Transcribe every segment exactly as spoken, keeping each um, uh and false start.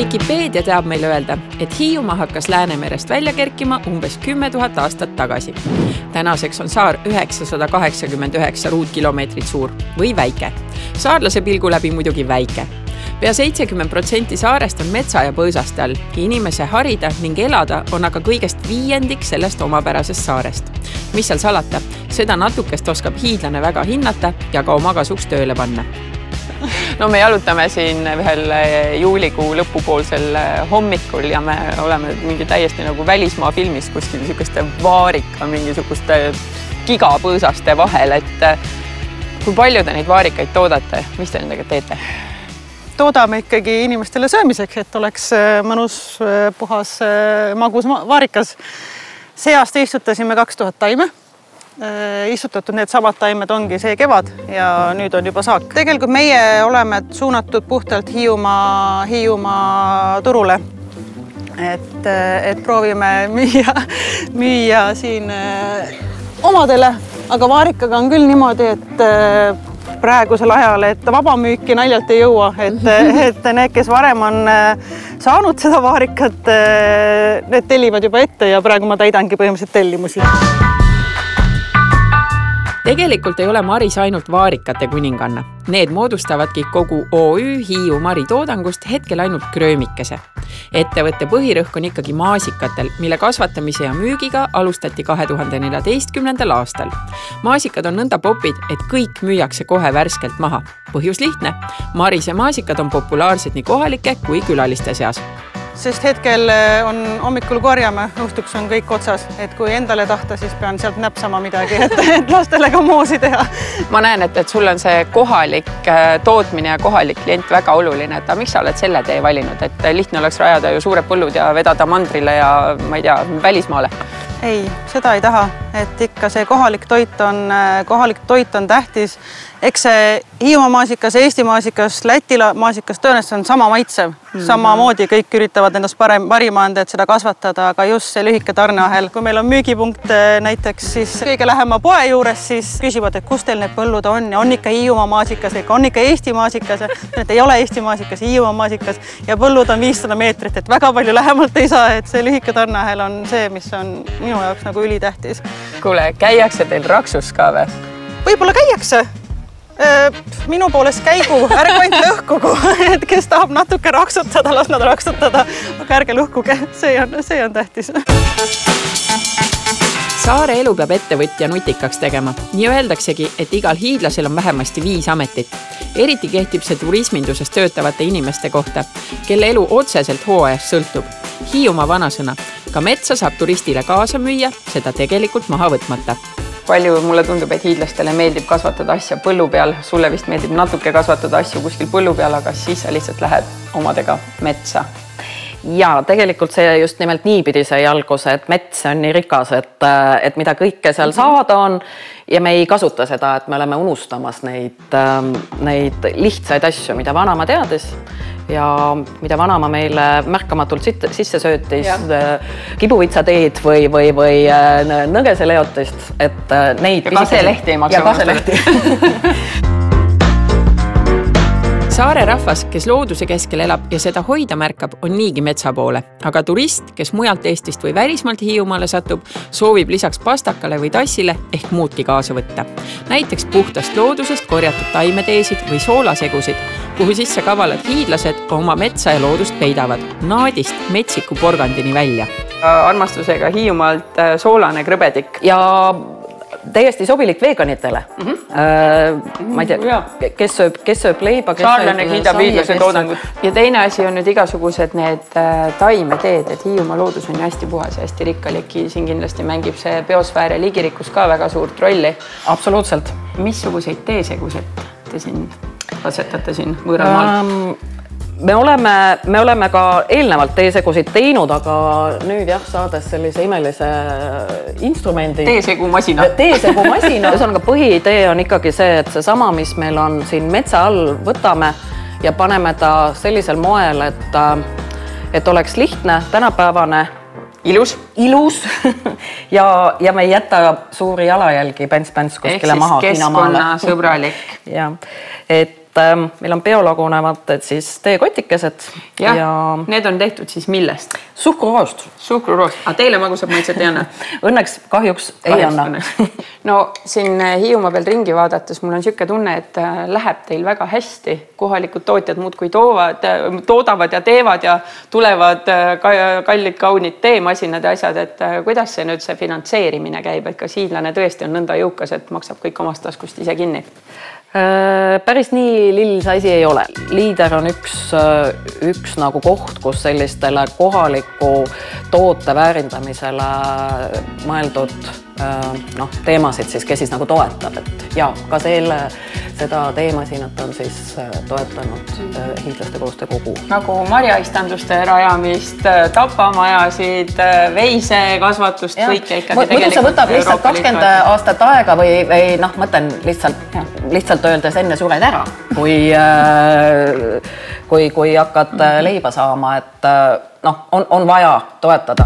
Wikipedia teab meile öelda, et Hiiumaa hakkas Läänemerest välja kerkima umbes kümme tuhat aastat tagasi. Tänaseks on saar üheksasada kaheksakümmend üheksa ruutkilomeetrit suur või väike. Saarlase pilgu läbi muidugi väike. Pea seitsekümmend protsenti saarest on metsa ja põõsaste all. Inimese harida ning elada on aga kõigest viiendik sellest omapärasest saarest. Mis seal salata? Seda natukest oskab hiidlane väga hinnata ja ka oma kasuks tööle panna. No me jalutame siin ühel juulikuu lõpupoolsel hommikul ja me oleme mingi täiesti nagu välismaa filmist kuskil niisuguste vaarika, mingisuguste gigapõõsaste vahel, et kui palju te neid vaarikaid toodate, mis te nendega teete? Toodame ikkagi inimestele söömiseks, et oleks mõnus, puhas, magus vaarikas. See aasta istutasime kaks tuhat taime. Istutatud need samad taimed ongi see kevad ja nüüd on juba saak. Tegelikult meie oleme suunatud puhtalt Hiiumaa, Hiiumaa turule. Et, et proovime müüa, müüa siin omadele, aga vaarikaga on küll niimoodi, et praegusel ajal, et vabamüüki naljalt ei jõua, et, et need, kes varem on saanud seda vaarikat, need tellivad juba ette ja praegu ma täidangi põhimõtteliselt tellimusi. Tegelikult ei ole Maris ainult vaarikate kuninganna. Need moodustavadki kogu O Ü Hiiu Mari toodangust hetkel ainult kröömikese. Ettevõtte põhirõhk on ikkagi maasikatel, mille kasvatamise ja müügiga alustati kahe tuhande neljateistkümnendal aastal. Maasikad on nõnda popid, et kõik müüakse kohe värskelt maha. Põhjus lihtne. Marise maasikad on populaarsed nii kohalike kui külaliste seas. Sest hetkel on hommikul korjame, õhtuks on kõik otsas, et kui endale tahta, siis pean sealt näpsama midagi, et, et lastele ka moosi teha. Ma näen, et, et sul on see kohalik tootmine ja kohalik klient väga oluline, et miks sa oled selle tee valinud, et lihtne oleks rajada ju suured põllud ja vedada mandrile ja ma ei tea, välismaale? Ei, seda ei taha, et ikka see kohalik toit on, kohalik toit on tähtis. Eks see Hiiumaa maasikas, Eesti maasikas, Läti maasikas tõenäoliselt on sama maitsev. Samamoodi kõik üritavad endast parem, parima anda, et seda kasvatada, aga just see lühike tarneahel. Kui meil on müügipunkt näiteks siis kõige lähema poe juures, siis küsivad, et kus teil need põllud on ja on ikka Hiiumaa maasikas, on ikka Eesti maasikas, et ei ole Eesti maasikas, Hiiumaa maasikas ja põllud on viissada meetrit, et väga palju lähemalt ei saa, et see lühike tarneahel on see, mis on minu jaoks nagu ülitähtis. Kuule, käiakse teil raksus ka või? Võib-olla käiakse. Minu poolest käigu, ärge ainult lõhkugu, et kes tahab natuke raksutada, las nad raksutada, aga ärge lõhkuge, see on, see on tähtis. Saare elu peab ettevõtja nutikaks tegema. Nii öeldaksegi, et igal hiidlasel on vähemasti viis ametit. Eriti kehtib see turisminduses töötavate inimeste kohta, kelle elu otseselt hooajast sõltub. Hiiumaa vanasõna. Ka metsa saab turistile kaasa müüa, seda tegelikult maha võtmata. Palju mulle tundub, et hiidlastele meeldib kasvatada asja põllu peal. Sulle vist meeldib natuke kasvatada asju kuskil põllu peal, aga siis sa lihtsalt lähed omadega metsa. Ja tegelikult see just nimelt niipidi see jalgus, et mets on nii rikas, et, et mida kõike seal saada on ja me ei kasuta seda, et me oleme unustamas neid, neid lihtsaid asju, mida vanama teadis ja mida vanama meile märkamatult sisse söötis kibuvitsateed või, või, või nõgeseleotist, et neid... Ja kaselehti ei maksa unustada. Saare rahvas, kes looduse keskel elab ja seda hoida märkab, on niigi metsa poole. Aga turist, kes mujalt Eestist või välismaalt Hiiumaale satub, soovib lisaks pastakale või tassile ehk muudki kaasa võtta. Näiteks puhtast loodusest korjatud taimeteesid või soolasegusid, kuhu sisse kavalad hiidlased oma metsa ja loodust peidavad. Naadist metsiku porgandini välja. Armastusega Hiiumaalt soolane krõbedik. Ja täiesti sobilik veganitele. Mm -hmm. äh, ma ei tea, kes sööb, kes sööb leiba, kes Saarlane kiidab hiidlase toodangut. Ja teine asi on nüüd igasugused need taimeteed, et Hiiumaa loodus on hästi puhas ja hästi rikkalik. Siin kindlasti mängib see biosfäär ja liigirikkus ka väga suurt rolli. Absoluutselt. Missuguseid teesegusid te siin asetate siin võõral maal? Um, Me oleme, me oleme ka eelnevalt teesegusid teinud, aga nüüd jah, saades sellise imelise instrumendi. Teesegu masina. Teesegu masina. Ühesõnaga põhiidee on ikkagi see, et see sama, mis meil on siin metsa all, võtame ja paneme ta sellisel moel, et, et oleks lihtne, tänapäevane, ilus, ilus ja, ja me ei jäta suuri jalajälgi pents-pents kuskile maha. Ehk siis keskkonna sõbralik. Ja, et meil on biolagunevad siis teekotikesed. Ja, ja need on tehtud siis millest? Suhkruroost. Suhkruroost. A teile magusab maitset ei anna? Õnneks kahjuks ei anna. No siin Hiiumaa peal ringi vaadates mul on siuke tunne, et läheb teil väga hästi. Kohalikud tootjad muudkui toovad, toodavad ja teevad ja tulevad kallid kaunid teemasinad ja asjad, et kuidas see nüüd see finantseerimine käib, et kas hiidlane tõesti on nõnda jõukas, et maksab kõik omast taskust ise kinni? Päris nii lill see asi ei ole. Liider on üks, üks nagu koht, kus sellistele kohaliku toote väärindamisele mõeldud noh, teemasid siis, kes siis nagu toetab, et ja ka selle, seda teemasinat on siis toetanud hiidlaste koostöö kogu. Nagu marjaistanduste rajamist, tapamajasid, veisekasvatust, kõike ikkagi. Muidu see võtab lihtsalt kakskümmend aastat aega või, või noh, mõtlen lihtsalt, lihtsalt öeldes enne sured ära, kui, kui, kui hakkad leiba saama, et noh, on, on vaja toetada.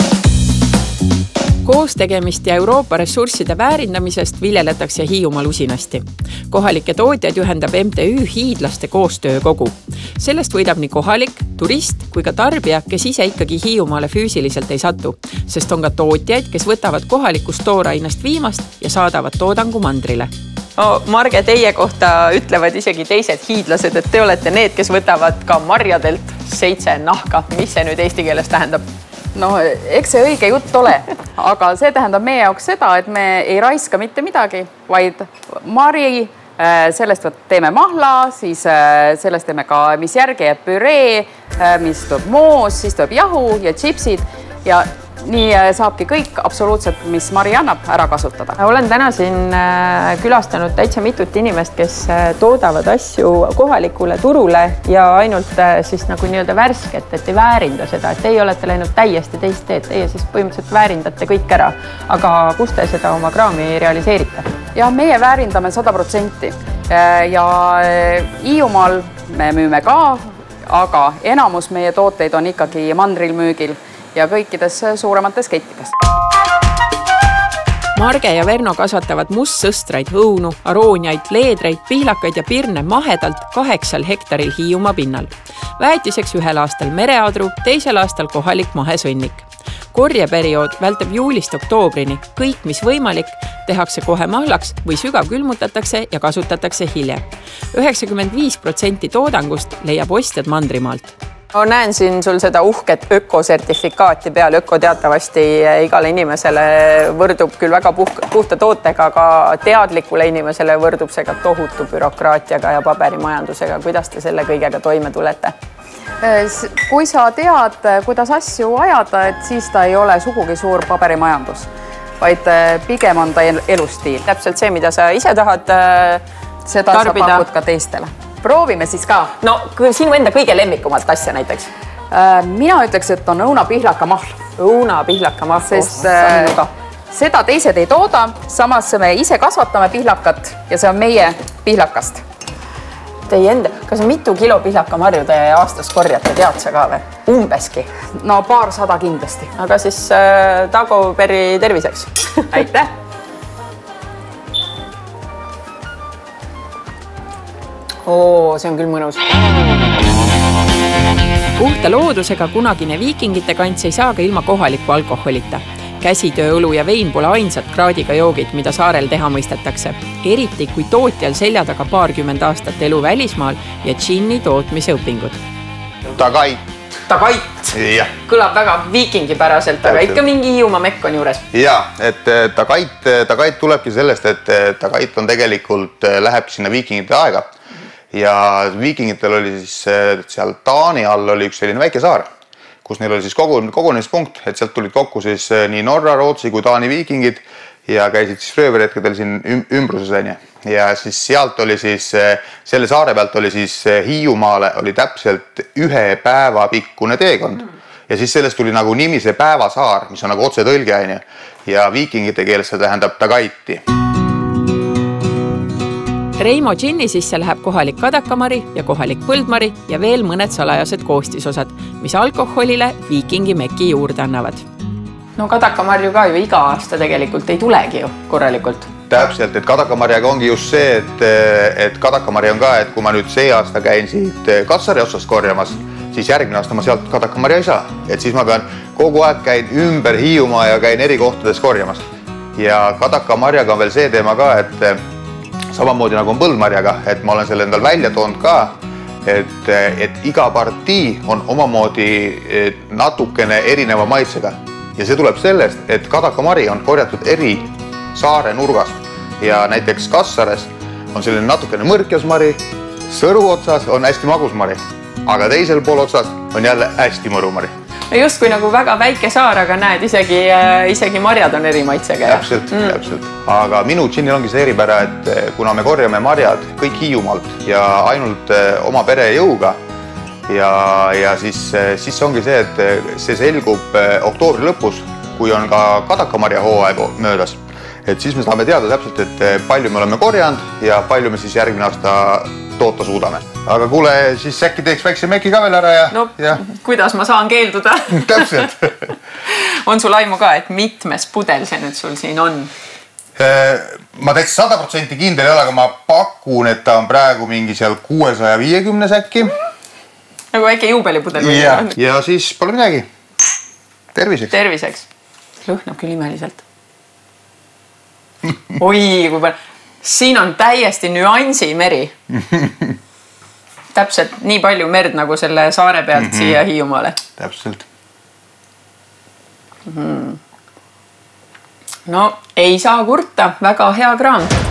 Koos tegemist ja Euroopa ressursside väärindamisest viljeletakse Hiiumaal usinasti. Kohalike tootjad juhendab M T Ü hiidlaste koostöökogu. Sellest võidab nii kohalik, turist kui ka tarbija, kes ise ikkagi Hiiumaale füüsiliselt ei satu, sest on ka tootjaid, kes võtavad kohalikust toorainast viimast ja saadavad toodangu mandrile. No, Marge, teie kohta ütlevad isegi teised hiidlased, et te olete need, kes võtavad ka marjadelt seitse nahka. Mis see nüüd eesti keeles tähendab? No, eks see õige jutt ole, aga see tähendab meie jaoks seda, et me ei raiska mitte midagi, vaid mari, sellest teeme mahla, siis sellest teeme ka, mis järgi jääb püree, mis tuleb moos, siis tuleb jahu ja tšipsid ja nii saabki kõik absoluutselt, mis mari annab, ära kasutada. Olen täna siin külastanud täitsa mitut inimest, kes toodavad asju kohalikule turule ja ainult siis nagu nii-öelda värsket, et ei väärinda seda, et teie olete läinud täiesti teist teed, teie siis põhimõtteliselt väärindate kõik ära. Aga kus te seda oma kraami realiseerite? Ja meie väärindame sada protsenti ja Hiiumaal me müüme ka, aga enamus meie tooteid on ikkagi mandril müügil ja kõikides suuremates kettides. Marge ja Verno kasvatavad mustsõstraid, õunu, arooniaid, leedreid, pihlakaid ja pirne mahedalt kaheksal hektaril Hiiumaa pinnal. Väetiseks ühel aastal mereadru, teisel aastal kohalik mahesõnnik. Korjeperiood vältab juulist oktoobrini. Kõik, mis võimalik, tehakse kohe mahlaks või sügav külmutatakse ja kasutatakse hiljem. üheksakümmend viis protsenti toodangust leiab ostjad mandrimaalt. No, näen siin sul seda uhket ökosertifikaati peal. Öko teatavasti igale inimesele võrdub küll väga puhta tootega, aga teadlikule inimesele võrdub see ka tohutu bürokraatiaga ja paberimajandusega. Kuidas te selle kõigega toime tulete? Kui sa tead, kuidas asju ajada, et siis ta ei ole sugugi suur paberimajandus, vaid pigem on ta elustiil. Täpselt see, mida sa ise tahad seda tarbida. Sa pakud ka teistele. Proovime siis ka. No, sinu enda kõige lemmikumalt asja näiteks? Mina ütleks, et on õunapihlaka mahl. Õunapihlaka mahl. Sest seda teised ei tooda, samas me ise kasvatame pihlakat ja see on meie pihlakast. Teie enda, kas mitu kilo pihlakamarju te aastas korjate, tead sa ka või? Umbeski? No paar sada kindlasti. Aga siis äh, Dagoberi terviseks. Aitäh! Oo, see on küll mõnus. Puhta loodusega kunagine viikingite kants ei saa ka ilma kohaliku alkoholita. Käsitöö, õlu ja vein pole ainsad kraadiga joogid, mida saarel teha mõistetakse. Eriti, kui tootjal selja taga paarkümmend aastat elu välismaal ja džinni tootmise õpingud. Tagait. Tagait. Ja. Kõlab väga viikingipäraselt, aga ikka mingi Hiiumaa mekk on juures. Ja, et tagait, tagait tulebki sellest, et tagait on tegelikult, lähebki sinna viikingite aega. Ja viikingitel oli siis seal Taani all oli üks selline väike saar, kus neil oli siis kogunemispunkt, et sealt tulid kokku siis nii Norra, Rootsi kui Taani viikingid ja käisid siis rööverhetkedel siin ümbruses. Ja siis sealt oli siis, selle saare pealt oli siis Hiiumaale oli täpselt ühe päeva pikkune teekond. Ja siis sellest tuli nagu nimi see päevasaar, mis on nagu otse tõlge. Ja viikingite keeles see tähendab tagaiti. Reimo džinni sisse läheb kohalik kadakamari ja kohalik põldmari ja veel mõned salajased koostisosad, mis alkoholile viikingi meki juurde annavad. No kadakamarju ka ju iga aasta tegelikult ei tulegi ju korralikult. täpselt, et kadakamarjaga ongi just see, et, et kadakamarja on ka, et kui ma nüüd see aasta käin siit Katsari otsast korjamas, siis järgmine aasta ma sealt kadakamarja ei saa. Et siis ma pean kogu aeg käin ümber Hiiumaa ja käin eri kohtades korjamas. Ja kadakamarjaga on veel see teema ka, et samamoodi nagu on põldmarjaga, et ma olen selle endal välja toonud ka, et, et iga partii on omamoodi natukene erineva maitsega. Ja see tuleb sellest, et kadakamari on korjatud eri saare nurgast ja näiteks Kassares on selline natukene mõrkjasmari, Sõru otsas on hästi magusmari, aga teisel pool otsas on jälle hästi mõrumari. Just kui nagu väga väike saar, aga näed, isegi, isegi marjad on eri maitsega. Täpselt, mm. täpselt. Aga minu džinnil ongi see eripära, et kuna me korjame marjad kõik Hiiumaalt ja ainult oma pere jõuga ja, ja siis, siis ongi see, et see selgub oktoobri lõpus, kui on ka kadakamarja hooaeg möödas. Et siis me saame teada täpselt, et palju me oleme korjanud ja palju me siis järgmine aasta toota suudame. Aga kuule, siis äkki teeks väikse meki ka veel ära ja... No, ja... kuidas ma saan keelduda? Täpselt. On sul aimu ka, et mitmes pudel see nüüd sul siin on? Ma täitsa sada protsenti kindel ei ole, aga ma pakun, et ta on praegu mingi seal kuuesaja viiekümnes äkki. Nagu väike juubelipudel. Ja, ja siis pole midagi. Terviseks. Terviseks. Lõhnab küll imeliselt. Oi, kui palju. Siin on täiesti nüansi meri. Täpselt nii palju merd nagu selle saare pealt mm -hmm. siia Hiiumaale. Täpselt. Mm -hmm. No ei saa kurta, väga hea kraam.